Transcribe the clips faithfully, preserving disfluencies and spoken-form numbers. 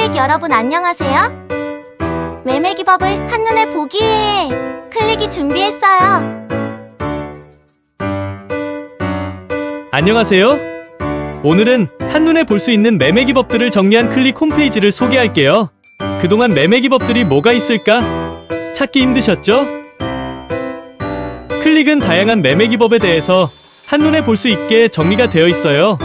클릭 여러분 안녕하세요. 매매 기법을 한눈에 보기 위해 클릭이 준비했어요. 안녕하세요. 오늘은 한눈에 볼 수 있는 매매 기법들을 정리한 클릭 홈페이지를 소개할게요. 그동안 매매 기법들이 뭐가 있을까? 찾기 힘드셨죠? 클릭은 다양한 매매 기법에 대해서 한눈에 볼 수 있게 정리가 되어 있어요.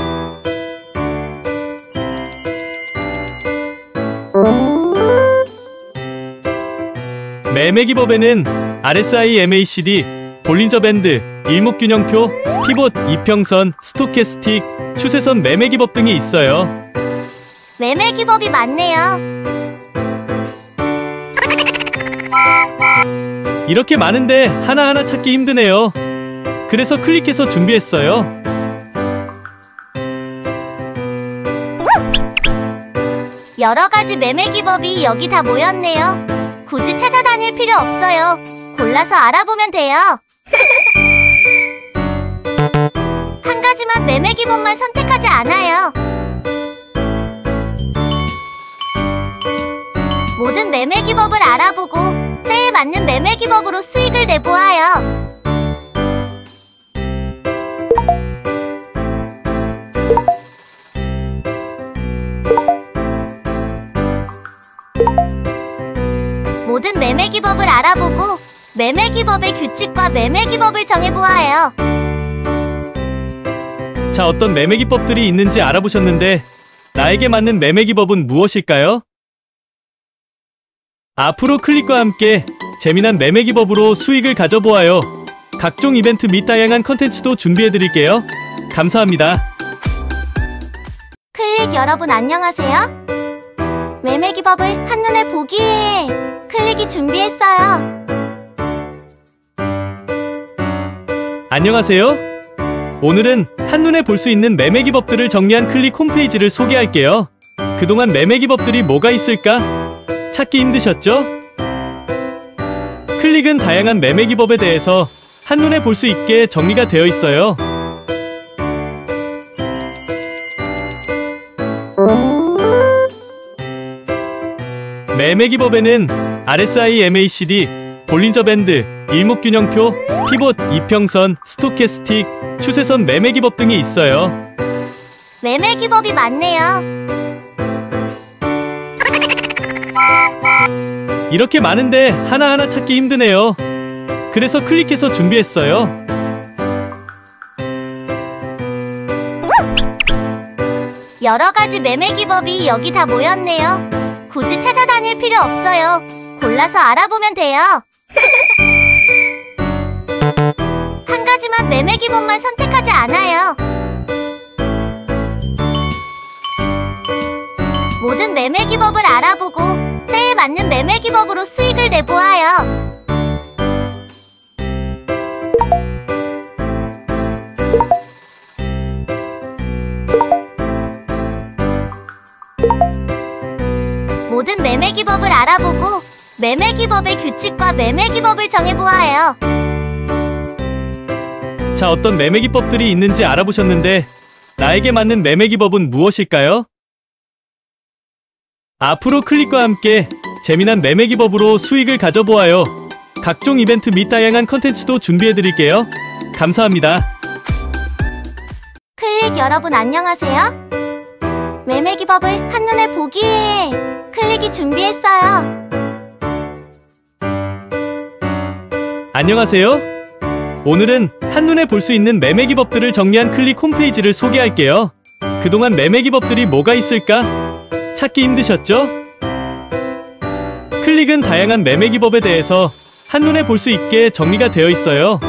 매매 기법에는 알에스아이, 엠에이시디, 볼린저 밴드, 일목균형표, 피봇, 이평선, 스토캐스틱, 추세선 매매 기법 등이 있어요. 매매 기법이 많네요. 이렇게 많은데 하나하나 찾기 힘드네요. 그래서 클릭해서 준비했어요. 여러가지 매매 기법이 여기 다 모였네요. 굳이 찾아다닐 필요 없어요. 골라서 알아보면 돼요. 한 가지만 매매 기법만 선택하지 않아요. 모든 매매 기법을 알아보고 때에 맞는 매매 기법으로 수익을 내보아요. 모든 매매 기법을 알아보고 매매 기법의 규칙과 매매 기법을 정해보아요. 자, 어떤 매매 기법들이 있는지 알아보셨는데 나에게 맞는 매매 기법은 무엇일까요? 앞으로 클릭과 함께 재미난 매매 기법으로 수익을 가져보아요. 각종 이벤트 및 다양한 컨텐츠도 준비해드릴게요. 감사합니다. 클릭 여러분 안녕하세요. 매매 기법을 한눈에 보기 위해 클릭이 준비했어요. 안녕하세요. 오늘은 한눈에 볼 수 있는 매매 기법들을 정리한 클릭 홈페이지를 소개할게요. 그동안 매매 기법들이 뭐가 있을까? 찾기 힘드셨죠? 클릭은 다양한 매매 기법에 대해서 한눈에 볼 수 있게 정리가 되어 있어요. 매매 기법에는 알에스아이, 엠에이시디, 볼린저 밴드, 일목균형표, 피봇, 이평선, 스토캐스틱, 추세선 매매 기법 등이 있어요. 매매 기법이 많네요. 이렇게 많은데 하나하나 찾기 힘드네요. 그래서 클릭해서 준비했어요. 여러가지 매매 기법이 여기 다 모였네요. 굳이 찾아다닐 필요 없어요. 골라서 알아보면 돼요. 한 가지만 매매 기법만 선택하지 않아요. 모든 매매 기법을 알아보고 때에 맞는 매매 기법으로 수익을 내보아요. 모든 매매 기법을 알아보고 매매 기법의 규칙과 매매 기법을 정해보아요. 자, 어떤 매매 기법들이 있는지 알아보셨는데 나에게 맞는 매매 기법은 무엇일까요? 앞으로 클릭과 함께 재미난 매매 기법으로 수익을 가져보아요. 각종 이벤트 및 다양한 컨텐츠도 준비해드릴게요. 감사합니다. 클릭 여러분 안녕하세요. 매매 기법을 한눈에 보기 위해 클릭이 준비했어요. 안녕하세요. 오늘은 한눈에 볼 수 있는 매매 기법들을 정리한 클릭 홈페이지를 소개할게요. 그동안 매매 기법들이 뭐가 있을까? 찾기 힘드셨죠? 클릭은 다양한 매매 기법에 대해서 한눈에 볼 수 있게 정리가 되어 있어요.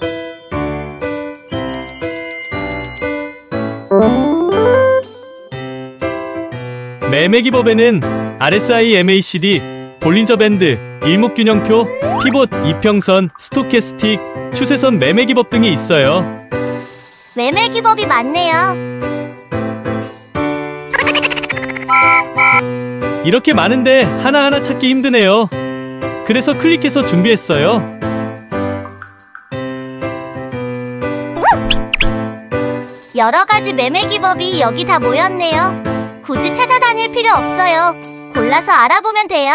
매매 기법에는 알에스아이, 엠에이시디, 볼린저 밴드, 일목균형표, 피봇, 이평선, 스토캐스틱, 추세선 매매 기법 등이 있어요. 매매 기법이 많네요. 이렇게 많은데 하나하나 찾기 힘드네요. 그래서 클릭해서 준비했어요. 여러가지 매매 기법이 여기 다 모였네요. 굳이 찾아다닐 필요 없어요. 골라서 알아보면 돼요.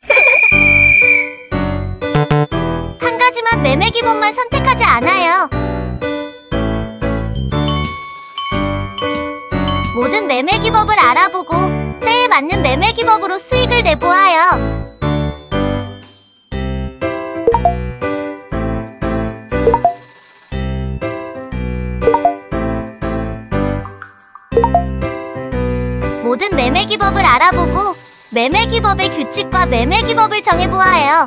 한 가지만 매매 기법만 선택하지 않아요. 모든 매매 기법을 알아보고 때에 맞는 매매 기법으로 수익을 내보아요. 모든 매매 기법을 알아보고 매매 기법의 규칙과 매매 기법을 정해보아요.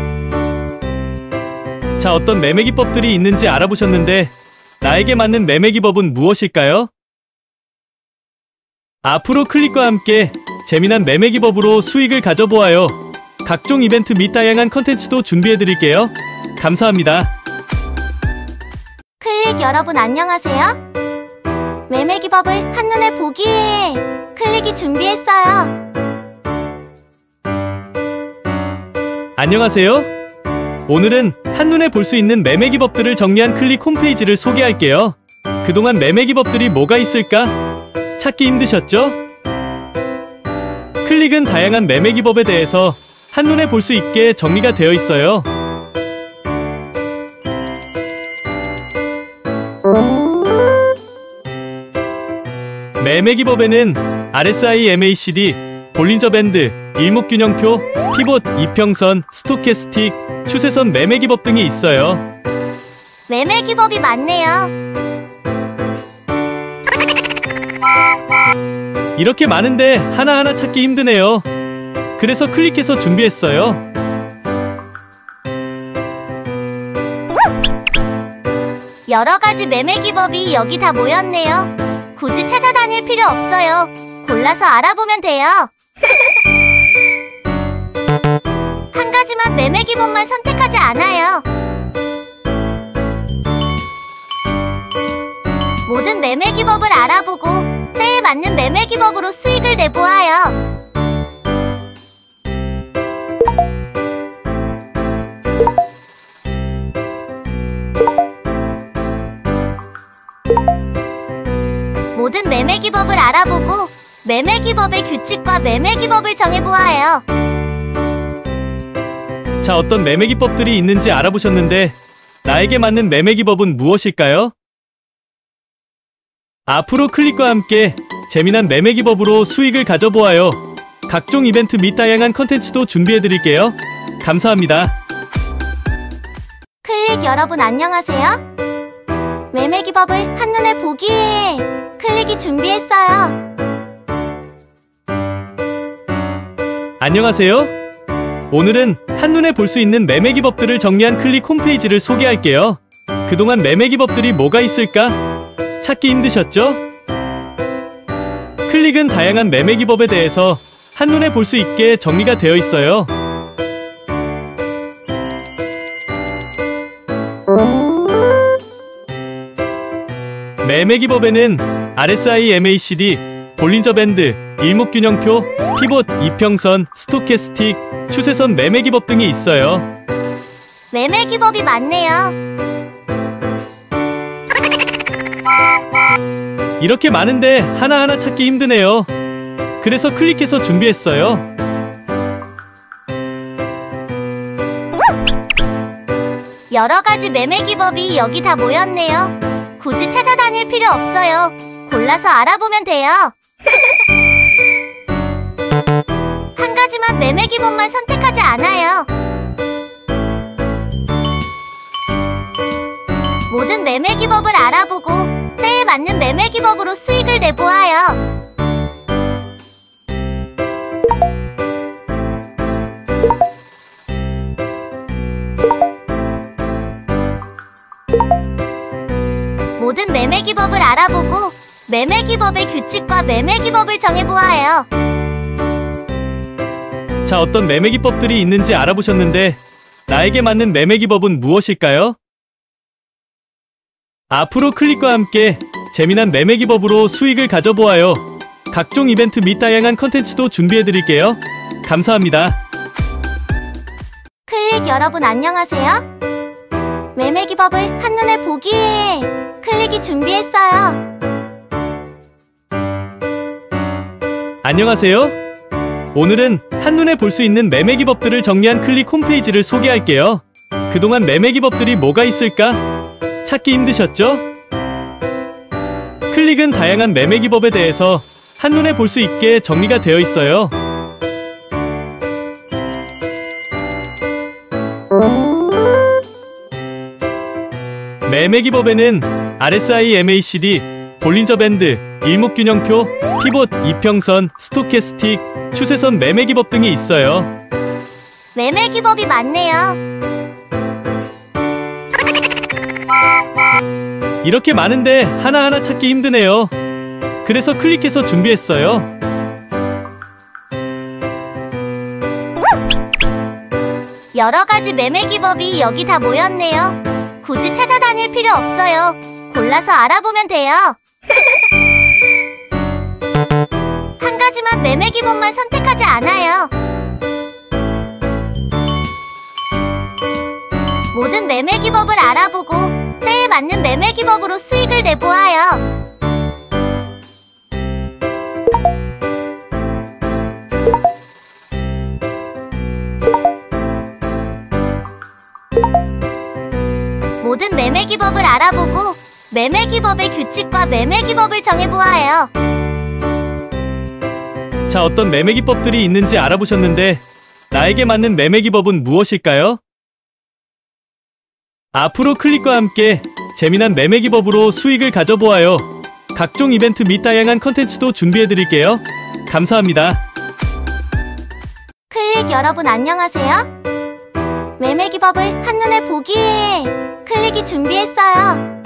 자, 어떤 매매 기법들이 있는지 알아보셨는데 나에게 맞는 매매 기법은 무엇일까요? 앞으로 클릭과 함께 재미난 매매 기법으로 수익을 가져보아요. 각종 이벤트 및 다양한 컨텐츠도 준비해드릴게요. 감사합니다. 클릭 여러분 안녕하세요. 매매 기법을 한눈에 보기 위해 클릭이 준비했어요. 안녕하세요. 오늘은 한눈에 볼 수 있는 매매 기법들을 정리한 클릭 홈페이지를 소개할게요. 그동안 매매 기법들이 뭐가 있을까? 찾기 힘드셨죠? 클릭은 다양한 매매 기법에 대해서 한눈에 볼 수 있게 정리가 되어 있어요. 매매 기법에는 알에스아이, 엠에이시디, 볼린저 밴드, 일목균형표, 피봇, 이평선, 스토캐스틱, 추세선 매매 기법 등이 있어요. 매매 기법이 많네요. 이렇게 많은데 하나하나 찾기 힘드네요. 그래서 클릭해서 준비했어요. 여러가지 매매 기법이 여기 다 모였네요. 굳이 찾아다닐 필요 없어요. 골라서 알아보면 돼요. 한 가지만 매매 기법만 선택하지 않아요. 모든 매매 기법을 알아보고 때에 맞는 매매 기법으로 수익을 내보아요. 모든 매매 기법을 알아보고 매매 기법의 규칙과 매매 기법을 정해보아요. 자, 어떤 매매 기법들이 있는지 알아보셨는데 나에게 맞는 매매 기법은 무엇일까요? 앞으로 클릭과 함께 재미난 매매 기법으로 수익을 가져보아요. 각종 이벤트 및 다양한 컨텐츠도 준비해드릴게요. 감사합니다. 클릭 여러분 안녕하세요. 매매 기법을 한눈에 보기 위해 클릭이 준비했어요. 안녕하세요. 오늘은 한눈에 볼 수 있는 매매 기법들을 정리한 클릭 홈페이지를 소개할게요. 그동안 매매 기법들이 뭐가 있을까? 찾기 힘드셨죠? 클릭은 다양한 매매 기법에 대해서 한눈에 볼 수 있게 정리가 되어 있어요. 매매 기법에는 알에스아이, 엠에이시디, 볼린저 밴드, 일목균형표, 피봇, 이평선, 스토캐스틱, 추세선 매매 기법 등이 있어요. 매매 기법이 많네요. 이렇게 많은데 하나하나 찾기 힘드네요. 그래서 클릭해서 준비했어요. 여러가지 매매 기법이 여기 다 모였네요. 굳이 찾아다닐 필요 없어요. 골라서 알아보면 돼요. 한 가지만 매매 기법만 선택하지 않아요. 모든 매매 기법을 알아보고 때에 맞는 매매 기법으로 수익을 내보아요. 모든 매매 기법을 알아보고 매매 기법의 규칙과 매매 기법을 정해보아요. 자, 어떤 매매 기법들이 있는지 알아보셨는데 나에게 맞는 매매 기법은 무엇일까요? 앞으로 클릭과 함께 재미난 매매 기법으로 수익을 가져보아요. 각종 이벤트 및 다양한 컨텐츠도 준비해드릴게요. 감사합니다. 클릭 여러분 안녕하세요. 매매 기법을 한눈에 보기 위해 클릭이 준비했어요. 안녕하세요. 오늘은 한눈에 볼 수 있는 매매 기법들을 정리한 클릭 홈페이지를 소개할게요. 그동안 매매 기법들이 뭐가 있을까? 찾기 힘드셨죠? 클릭은 다양한 매매 기법에 대해서 한눈에 볼 수 있게 정리가 되어 있어요. 매매 기법에는 알에스아이, 엠에이시디, 볼린저 밴드, 일목균형표, 피봇, 이평선, 스토캐스틱, 추세선 매매 기법 등이 있어요. 매매 기법이 많네요. 이렇게 많은데 하나하나 찾기 힘드네요. 그래서 클릭해서 준비했어요. 여러 가지 매매 기법이 여기 다 모였네요. 굳이 찾아다닐 필요 없어요. 골라서 알아보면 돼요. 한 가지만 매매 기법만 선택하지 않아요. 모든 매매 기법을 알아보고 때에 맞는 매매 기법으로 수익을 내보아요. 모든 매매 기법을 알아보고 매매 기법의 규칙과 매매 기법을 정해보아요. 자, 어떤 매매 기법들이 있는지 알아보셨는데 나에게 맞는 매매 기법은 무엇일까요? 앞으로 클릭과 함께 재미난 매매 기법으로 수익을 가져보아요. 각종 이벤트 및 다양한 컨텐츠도 준비해드릴게요. 감사합니다. 클릭 여러분 안녕하세요. 매매 기법을 한눈에 보기 위해 클릭이 준비했어요.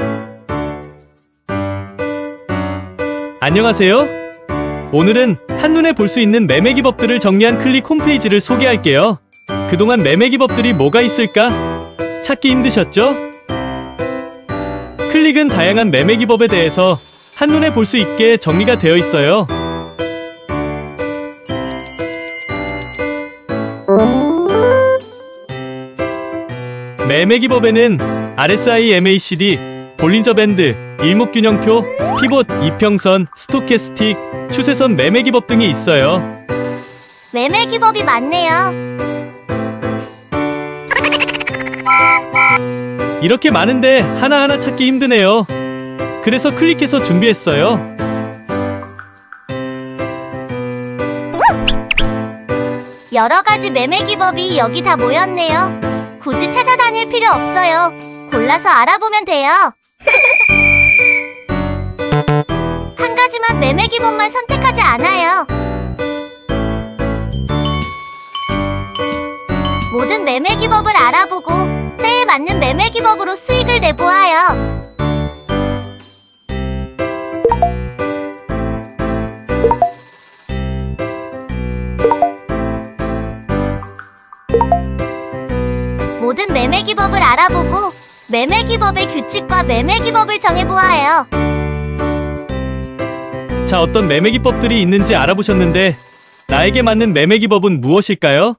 안녕하세요. 오늘은 한눈에 볼 수 있는 매매 기법들을 정리한 클릭 홈페이지를 소개할게요. 그동안 매매 기법들이 뭐가 있을까? 찾기 힘드셨죠? 클릭은 다양한 매매 기법에 대해서 한눈에 볼 수 있게 정리가 되어 있어요. 매매 기법에는 알에스아이, 엠에이시디, 볼린저 밴드, 일목균형표, 피봇, 이평선, 스토캐스틱, 추세선 매매 기법 등이 있어요. 매매 기법이 많네요. 이렇게 많은데 하나하나 찾기 힘드네요. 그래서 클릭해서 준비했어요. 여러 가지 매매 기법이 여기 다 모였네요. 굳이 찾아다닐 필요 없어요. 골라서 알아보면 돼요. 한 가지만 매매 기법만 선택하지 않아요. 모든 매매 기법을 알아보고 때에 맞는 매매 기법으로 수익을 내보아요. 모든 매매 기법을 알아보고 매매 기법의 규칙과 매매 기법을 정해보아요. 자, 어떤 매매 기법들이 있는지 알아보셨는데 나에게 맞는 매매 기법은 무엇일까요?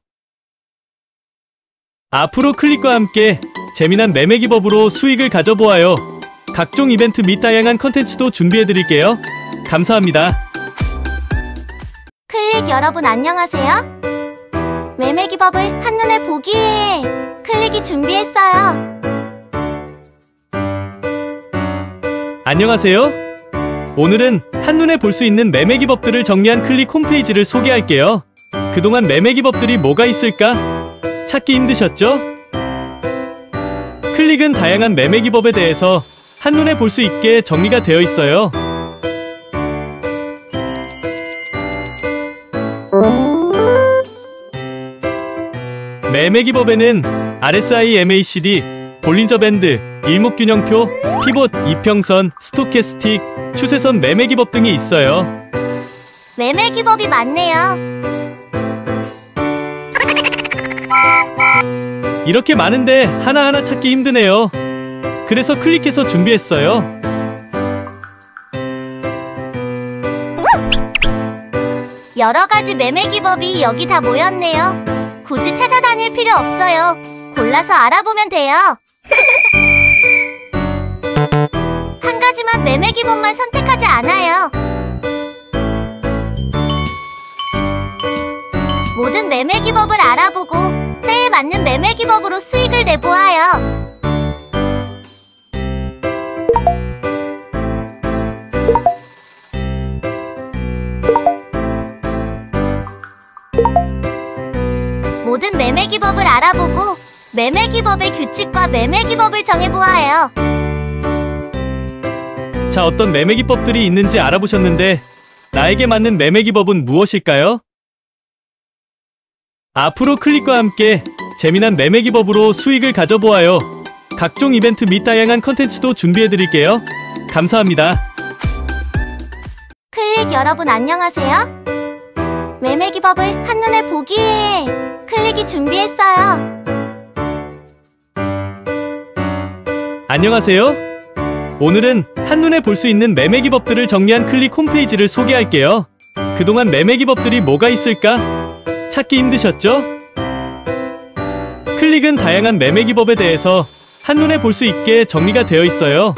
앞으로 클릭과 함께 재미난 매매 기법으로 수익을 가져보아요. 각종 이벤트 및 다양한 컨텐츠도 준비해드릴게요. 감사합니다. 클릭 여러분 안녕하세요. 매매 기법을 한눈에 보기 위해 클릭이 준비했어요. 안녕하세요. 오늘은 한눈에 볼 수 있는 매매 기법들을 정리한 클릭 홈페이지를 소개할게요. 그동안 매매 기법들이 뭐가 있을까? 찾기 힘드셨죠? 클릭은 다양한 매매 기법에 대해서 한눈에 볼 수 있게 정리가 되어 있어요. 매매 기법에는 알에스아이, 엠에이시디, 볼린저 밴드, 일목균형표, 피봇, 이평선, 스토캐스틱, 추세선 매매 기법 등이 있어요. 매매 기법이 많네요. 이렇게 많은데 하나하나 찾기 힘드네요. 그래서 클릭해서 준비했어요. 여러 가지 매매 기법이 여기 다 모였네요. 굳이 찾아다닐 필요 없어요. 골라서 알아보면 돼요. 한 가지만 매매 기법만 선택하지 않아요. 알아보고 때에 맞는 매매 기법으로 수익을 내보아요. 모든 매매 기법을 알아보고 매매 기법의 규칙과 매매 기법을 정해보아요. 자, 어떤 매매 기법들이 있는지 알아보셨는데 나에게 맞는 매매 기법은 무엇일까요? 앞으로 클릭과 함께 재미난 매매 기법으로 수익을 가져보아요. 각종 이벤트 및 다양한 컨텐츠도 준비해드릴게요. 감사합니다. 클릭 여러분 안녕하세요. 매매 기법을 한눈에 보기 위해 클릭이 준비했어요. 안녕하세요. 오늘은 한눈에 볼 수 있는 매매 기법들을 정리한 클릭 홈페이지를 소개할게요. 그동안 매매 기법들이 뭐가 있을까? 찾기 힘드셨죠? 클릭은 다양한 매매 기법에 대해서 한눈에 볼 수 있게 정리가 되어 있어요.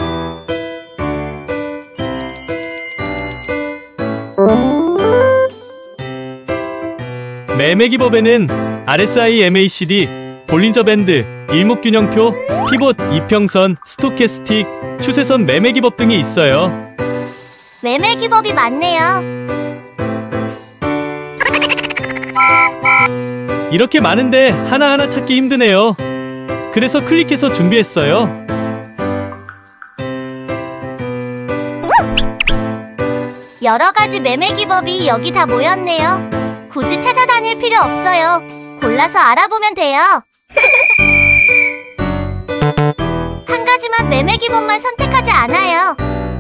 매매 기법에는 알에스아이, 엠에이시디, 볼린저 밴드, 일목균형표, 피봇, 이평선, 스토캐스틱, 추세선 매매 기법 등이 있어요. 매매 기법이 많네요. 이렇게 많은데 하나하나 찾기 힘드네요. 그래서 클릭해서 준비했어요. 여러 가지 매매 기법이 여기 다 모였네요. 굳이 찾아다닐 필요 없어요. 골라서 알아보면 돼요. 한 가지만 매매 기법만 선택하지 않아요.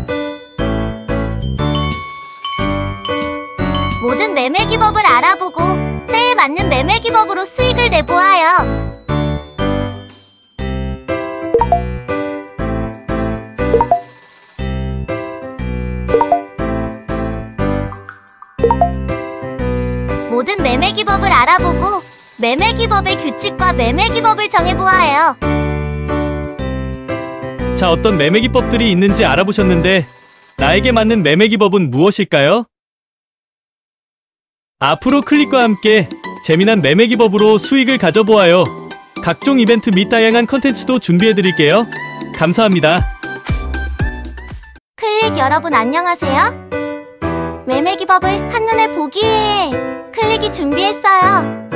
모든 매매 기법을 알아보고 때에 맞는 매매 기법으로 수익을 내보아요. 모든 매매 기법을 알아보고 매매 기법의 규칙과 매매 기법을 정해보아요. 자, 어떤 매매 기법들이 있는지 알아보셨는데 나에게 맞는 매매 기법은 무엇일까요? 앞으로 클릭과 함께 재미난 매매 기법으로 수익을 가져보아요. 각종 이벤트 및 다양한 컨텐츠도 준비해드릴게요. 감사합니다. 클릭 여러분 안녕하세요. 매매 기법을 한눈에 보기 위해 클릭이 준비했어요.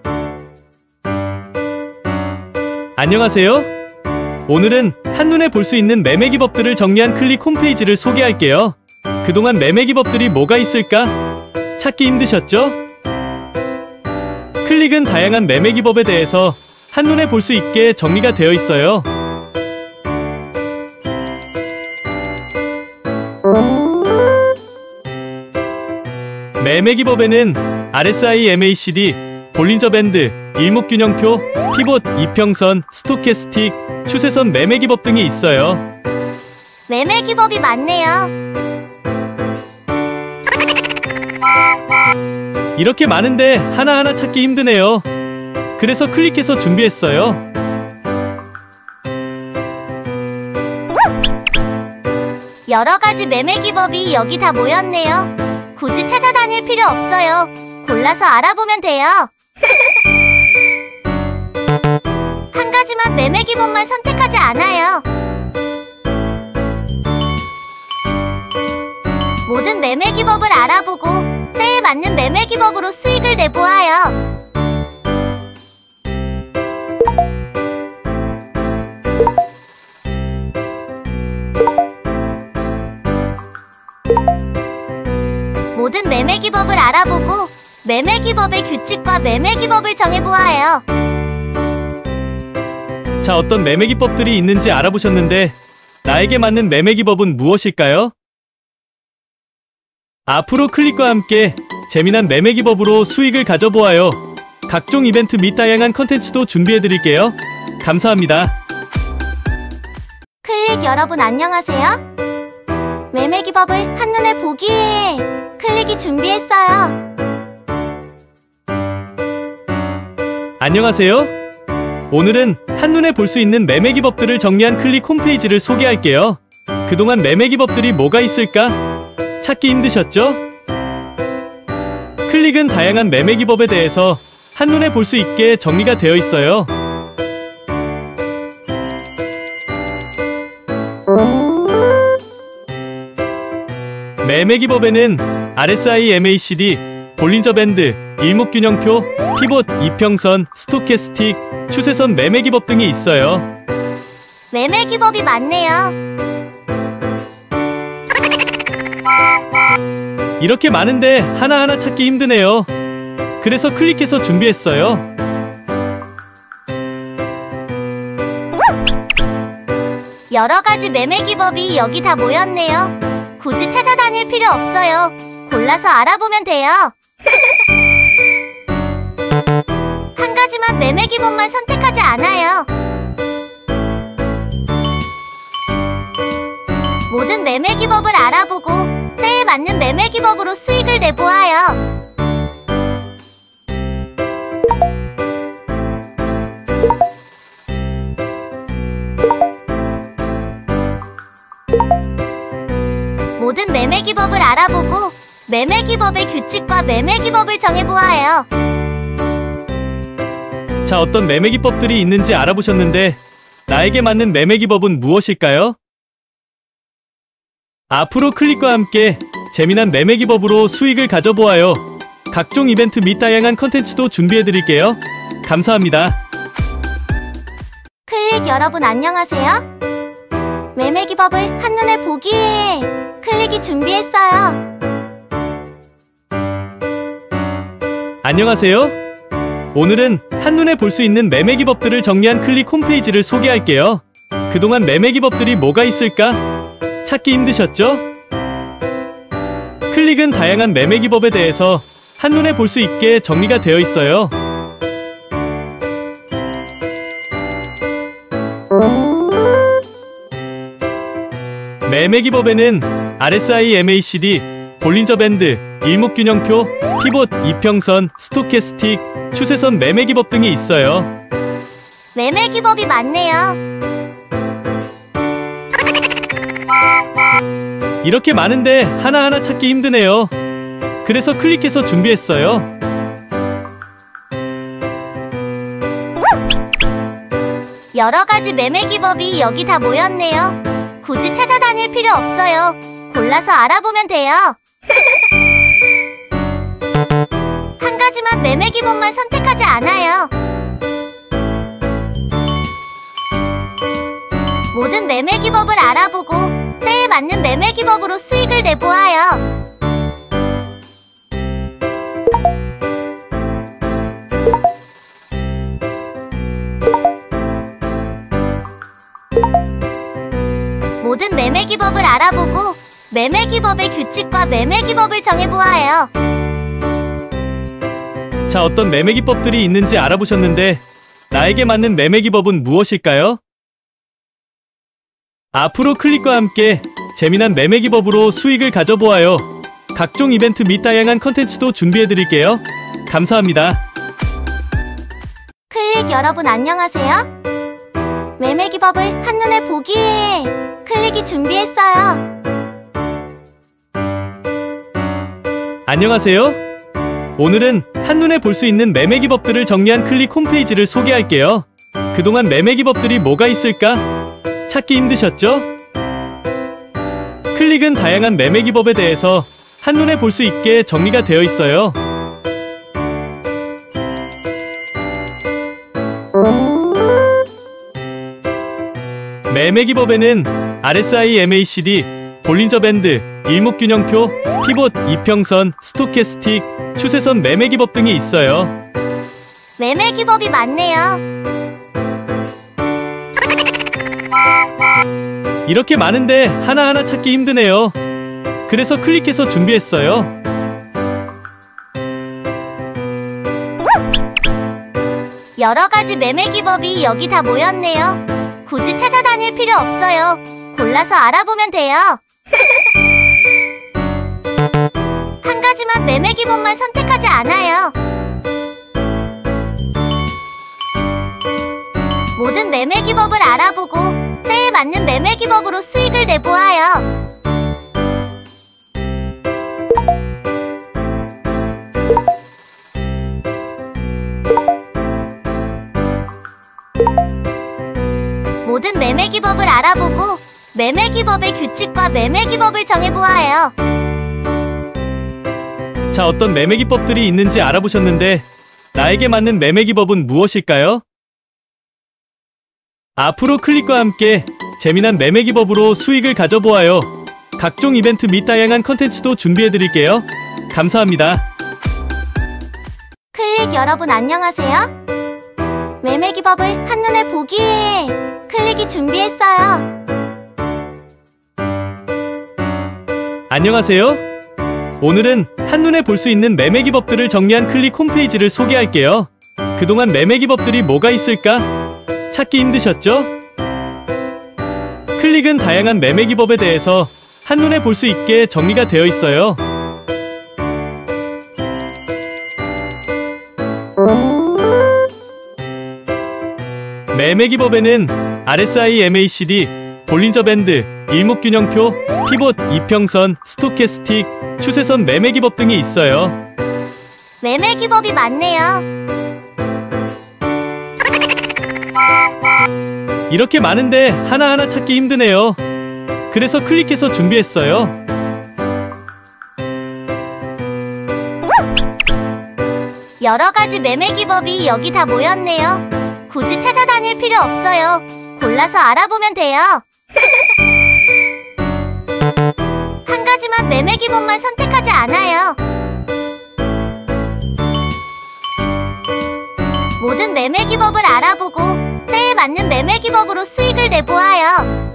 안녕하세요. 오늘은 한눈에 볼 수 있는 매매 기법들을 정리한 클릭 홈페이지를 소개할게요. 그동안 매매 기법들이 뭐가 있을까? 찾기 힘드셨죠? 클릭은 다양한 매매 기법에 대해서 한눈에 볼 수 있게 정리가 되어 있어요. 매매 기법에는 알에스아이, 엠에이시디, 볼린저 밴드, 일목균형표, 피봇, 이평선, 스토캐스틱, 추세선 매매 기법 등이 있어요. 매매 기법이 많네요. 이렇게 많은데 하나하나 찾기 힘드네요. 그래서 클릭해서 준비했어요. 여러 가지 매매 기법이 여기 다 모였네요. 굳이 찾아다닐 필요 없어요. 골라서 알아보면 돼요. 한 가지만 매매 기법만 선택하지 않아요. 모든 매매 기법을 알아보고 때에 맞는 매매 기법으로 수익을 내보아요. 모든 매매 기법을 알아보고 매매 기법의 규칙과 매매 기법을 정해보아요. 자, 어떤 매매 기법들이 있는지 알아보셨는데 나에게 맞는 매매 기법은 무엇일까요? 앞으로 클릭과 함께 재미난 매매 기법으로 수익을 가져보아요. 각종 이벤트 및 다양한 컨텐츠도 준비해드릴게요. 감사합니다. 클릭 여러분 안녕하세요. 매매 기법을 한눈에 보기 위해 클릭이 준비했어요. 안녕하세요. 오늘은 한눈에 볼 수 있는 매매 기법들을 정리한 클릭 홈페이지를 소개할게요. 그동안 매매 기법들이 뭐가 있을까? 찾기 힘드셨죠? 클릭은 다양한 매매 기법에 대해서 한눈에 볼 수 있게 정리가 되어 있어요. 매매 기법에는 알에스아이 엠에이씨디, 볼린저 밴드, 일목균형표, 피봇, 이평선, 스토캐스틱, 추세선 매매 기법 등이 있어요. 매매 기법이 많네요. 이렇게 많은데 하나하나 찾기 힘드네요. 그래서 클릭해서 준비했어요. 여러 가지 매매 기법이 여기 다 모였네요. 굳이 찾아다닐 필요 없어요. 골라서 알아보면 돼요. 한 가지만 매매 기법만 선택하지 않아요. 모든 매매 기법을 알아보고 때에 맞는 매매 기법으로 수익을 내보아요. 모든 매매 기법을 알아보고 매매 기법의 규칙과 매매 기법을 정해보아요. 자, 어떤 매매 기법들이 있는지 알아보셨는데 나에게 맞는 매매 기법은 무엇일까요? 앞으로 클릭과 함께 재미난 매매 기법으로 수익을 가져보아요. 각종 이벤트 및 다양한 컨텐츠도 준비해드릴게요. 감사합니다. 클릭 여러분 안녕하세요. 매매 기법을 한눈에 보기 위해 클릭이 준비했어요. 안녕하세요. 오늘은 한눈에 볼 수 있는 매매 기법들을 정리한 클릭 홈페이지를 소개할게요. 그동안 매매 기법들이 뭐가 있을까? 찾기 힘드셨죠? 클릭은 다양한 매매 기법에 대해서 한눈에 볼 수 있게 정리가 되어 있어요. 매매 기법에는 알에스아이 엠에이씨디, 볼린저 밴드, 일목균형표, 피봇, 이평선, 스토캐스틱, 추세선 매매 기법 등이 있어요. 매매 기법이 많네요. 이렇게 많은데 하나하나 찾기 힘드네요. 그래서 클릭해서 준비했어요. 여러 가지 매매 기법이 여기 다 모였네요. 굳이 찾아다닐 필요 없어요. 골라서 알아보면 돼요. 한 가지만 매매 기법만 선택하지 않아요. 모든 매매 기법을 알아보고 때에 맞는 매매 기법으로 수익을 내보아요. 모든 매매 기법을 알아보고 매매 기법의 규칙과 매매 기법을 정해보아요. 자, 어떤 매매 기법들이 있는지 알아보셨는데 나에게 맞는 매매 기법은 무엇일까요? 앞으로 클릭과 함께 재미난 매매 기법으로 수익을 가져보아요. 각종 이벤트 및 다양한 컨텐츠도 준비해드릴게요. 감사합니다. 클릭 여러분 안녕하세요. 매매 기법을 한눈에 보기 위해 클릭이 준비했어요. 안녕하세요. 오늘은 한눈에 볼 수 있는 매매 기법들을 정리한 클릭 홈페이지를 소개할게요. 그동안 매매 기법들이 뭐가 있을까? 찾기 힘드셨죠? 클릭은 다양한 매매 기법에 대해서 한눈에 볼 수 있게 정리가 되어 있어요. 매매 기법에는 알에스아이 엠에이씨디, 볼린저 밴드, 일목균형표, 피봇, 이평선, 스토캐스틱, 추세선 매매 기법 등이 있어요. 매매 기법이 많네요. 이렇게 많은데 하나하나 찾기 힘드네요. 그래서 클릭해서 준비했어요. 여러 가지 매매 기법이 여기 다 모였네요. 굳이 찾아다닐 필요 없어요. 골라서 알아보면 돼요. 한 가지만 매매 기법만 선택하지 않아요. 모든 매매 기법을 알아보고 때에 맞는 매매 기법으로 수익을 내보아요. 모든 매매 기법을 알아보고 매매 기법의 규칙과 매매 기법을 정해보아요. 자, 어떤 매매 기법들이 있는지 알아보셨는데 나에게 맞는 매매 기법은 무엇일까요? 앞으로 클릭과 함께 재미난 매매 기법으로 수익을 가져보아요. 각종 이벤트 및 다양한 컨텐츠도 준비해드릴게요. 감사합니다. 클릭 여러분 안녕하세요. 매매 기법을 한눈에 보기 위해 클릭이 준비했어요. 안녕하세요. 오늘은 한눈에 볼 수 있는 매매 기법들을 정리한 클릭 홈페이지를 소개할게요. 그동안 매매 기법들이 뭐가 있을까? 찾기 힘드셨죠? 클릭은 다양한 매매 기법에 대해서 한눈에 볼 수 있게 정리가 되어 있어요. 매매 기법에는 알에스아이, 엠에이시디, 볼린저 밴드, 일목균형표, 피봇, 이평선, 스토캐스틱, 추세선 매매 기법 등이 있어요. 매매 기법이 많네요. 이렇게 많은데 하나하나 찾기 힘드네요. 그래서 클릭해서 준비했어요. 여러 가지 매매 기법이 여기 다 모였네요. 굳이 찾아다닐 필요 없어요. 골라서 알아보면 돼요. 한 가지만 매매 기법만 선택하지 않아요. 모든 매매 기법을 알아보고 때에 맞는 매매 기법으로 수익을 내보아요.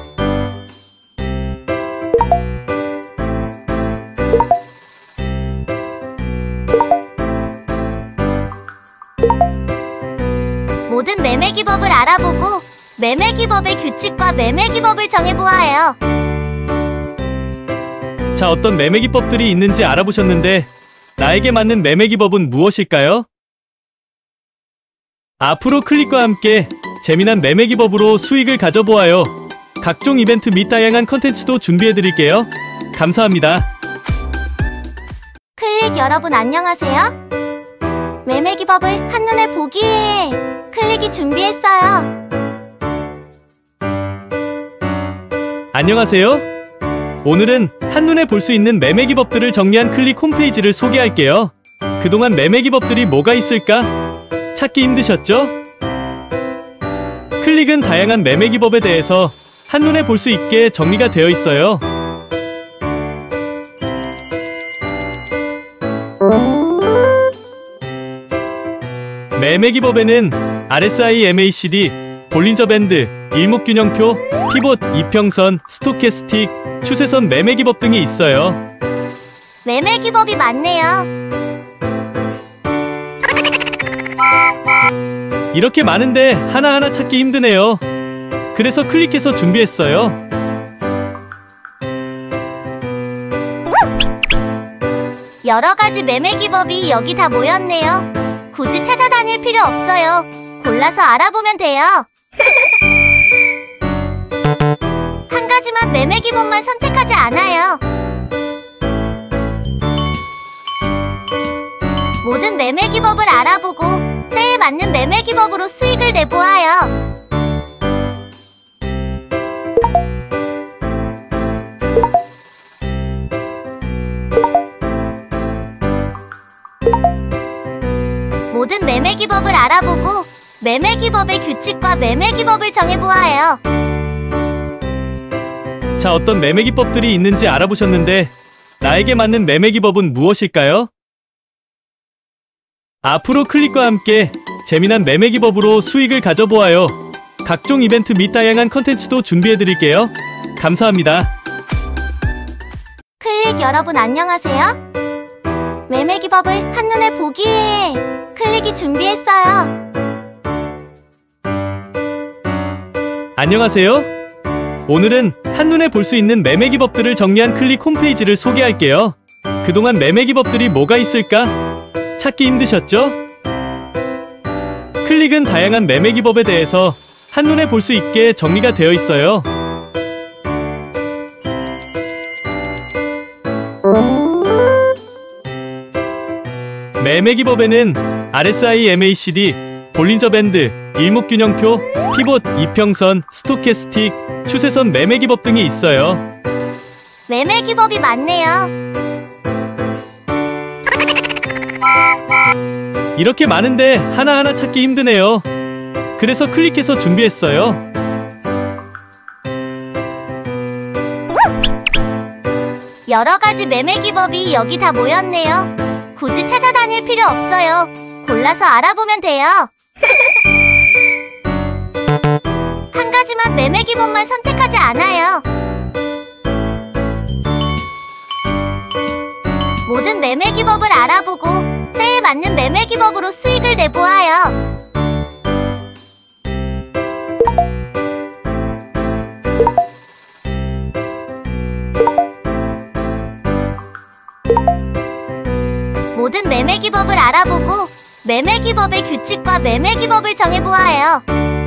모든 매매 기법을 알아보고 매매 기법의 규칙과 매매 기법을 정해보아요. 자, 어떤 매매 기법들이 있는지 알아보셨는데 나에게 맞는 매매 기법은 무엇일까요? 앞으로 클릭과 함께 재미난 매매 기법으로 수익을 가져보아요. 각종 이벤트 및 다양한 컨텐츠도 준비해드릴게요. 감사합니다. 클릭 여러분 안녕하세요. 매매 기법을 한눈에 보기 위해 클릭이 준비했어요. 안녕하세요. 오늘은 한눈에 볼 수 있는 매매 기법들을 정리한 클릭 홈페이지를 소개할게요. 그동안 매매 기법들이 뭐가 있을까? 찾기 힘드셨죠? 클릭은 다양한 매매 기법에 대해서 한눈에 볼 수 있게 정리가 되어 있어요. 매매 기법에는 알에스아이, 엠에이시디, 볼린저 밴드, 일목균형표, 피봇, 이평선, 스토캐스틱, 추세선 매매 기법 등이 있어요. 매매 기법이 많네요. 이렇게 많은데 하나하나 찾기 힘드네요. 그래서 클릭해서 준비했어요. 여러 가지 매매 기법이 여기 다 모였네요. 굳이 찾아다닐 필요 없어요. 골라서 알아보면 돼요. 한 가지만 매매 기법만 선택하지 않아요. 모든 매매 기법을 알아보고 때에 맞는 매매 기법으로 수익을 내보아요. 모든 매매 기법을 알아보고 매매 기법의 규칙과 매매 기법을 정해보아요. 자, 어떤 매매 기법들이 있는지 알아보셨는데 나에게 맞는 매매 기법은 무엇일까요? 앞으로 클릭과 함께 재미난 매매 기법으로 수익을 가져보아요. 각종 이벤트 및 다양한 컨텐츠도 준비해드릴게요. 감사합니다. 클릭 여러분 안녕하세요. 매매 기법을 한눈에 보기 위해 클릭이 준비했어요. 안녕하세요. 오늘은 한눈에 볼 수 있는 매매 기법들을 정리한 클릭 홈페이지를 소개할게요. 그동안 매매 기법들이 뭐가 있을까? 찾기 힘드셨죠? 클릭은 다양한 매매 기법에 대해서 한눈에 볼 수 있게 정리가 되어 있어요. 매매 기법에는 알에스아이, 엠에이시디, 볼린저 밴드, 일목균형표, 피봇, 이평선, 스토캐스틱, 추세선 매매 기법 등이 있어요. 매매 기법이 많네요. 이렇게 많은데 하나하나 찾기 힘드네요. 그래서 클릭해서 준비했어요. 여러가지 매매 기법이 여기 다 모였네요. 굳이 찾아다닐 필요 없어요. 골라서 알아보면 돼요. 한 가지만 매매 기법만 선택하지 않아요. 모든 매매 기법을 알아보고 때에 맞는 매매 기법으로 수익을 내보아요. 모든 매매 기법을 알아보고 매매 기법의 규칙과 매매 기법을 정해보아요.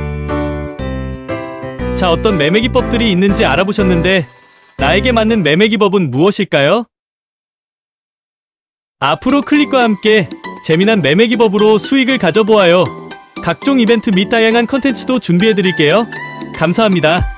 자, 어떤 매매 기법들이 있는지 알아보셨는데 나에게 맞는 매매 기법은 무엇일까요? 앞으로 클릭과 함께 재미난 매매 기법으로 수익을 가져보아요. 각종 이벤트 및 다양한 컨텐츠도 준비해드릴게요. 감사합니다.